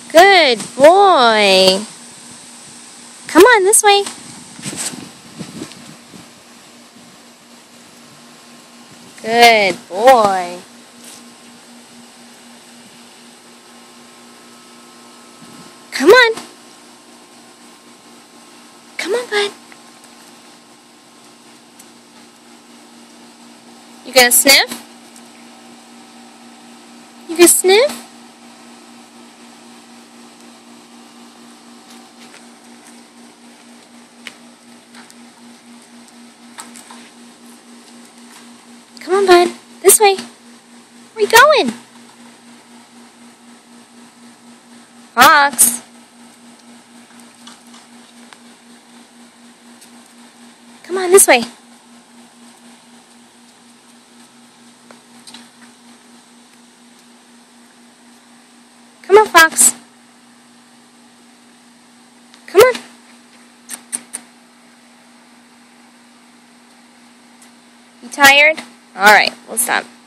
Good boy. Come on, this way. Good boy. Come on. Come on, bud. You gonna sniff? You gonna sniff? Come on, bud. This way. Where you going? Fox. Come on, this way. Come on, Fox. Come on. You tired? All right, we'll stop.